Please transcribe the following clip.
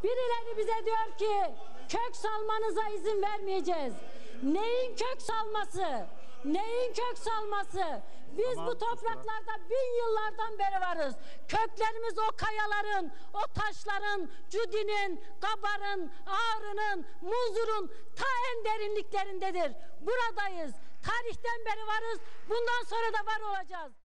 Birileri bize diyor ki kök salmanıza izin vermeyeceğiz. Neyin kök salması? Neyin kök salması? Biz bu topraklarda 1000 yıllardan beri varız. Köklerimiz o kayaların, o taşların, Cüdi'nin, Kabar'ın, Ağrı'nın, Muzur'un ta en derinliklerindedir. Buradayız. Tarihten beri varız. Bundan sonra da var olacağız.